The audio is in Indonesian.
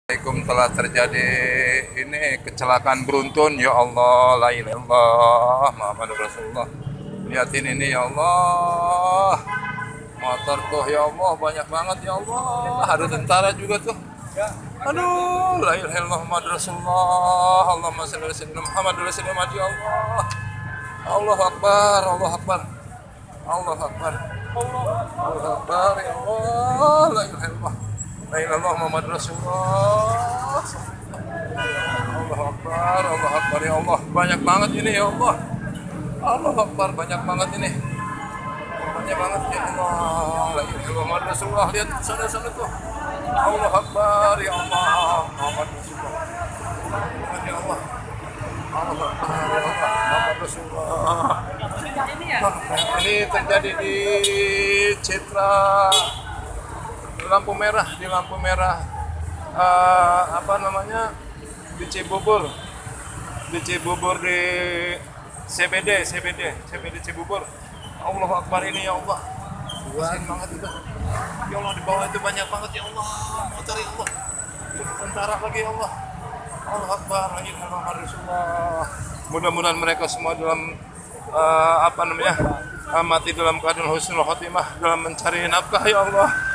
Assalamualaikum, telah terjadi ini kecelakaan beruntun, ya Allah, la ilaha illallah Muhammadur Rasulullah. Lihatin ini, ya Allah, motor tuh, ya Allah, banyak banget, ya Allah, ada tentara juga tuh. Aduh, la ilaha illallah Muhammadur Rasulullah. Allahumma shalli ala sayyidina Muhammadur Rasulullah, ya Allah. Allahu Akbar, Allahu Akbar, Allahu Akbar, Allahu Akbar, ya Allah, la ilaha illallah, la ilaha illallah Muhammadur Rasulullah. Allahu Akbar, Allahu Akbar, ya Allah, banyak banget ini, ya Allah. Allahu Akbar, banyak banget ini, banyak banget, ya Allah, la ilaha illallah Muhammadur Rasulullah. Lihat sana-sana tuh. Allahu Akbar, ya Allah, Muhammad Rasulullah, ya Allah. Allahu Akbar, ya Allah, Muhammad Rasulullah. Ini terjadi di Citra, di lampu merah, apa namanya, di Cibubur, di CBD Cibubur. Allahu Akbar, ini, ya Allah, kasian banget itu, ya Allah, di bawah itu banyak banget, ya Allah, motor, ya Allah, tentara lagi, ya Allah. Allahu Akbar, lagi Muhammad Rasulullah. Mudah-mudahan mereka semua dalam apa namanya, mati dalam keadaan husnul khotimah, dalam mencari nafkah, ya Allah.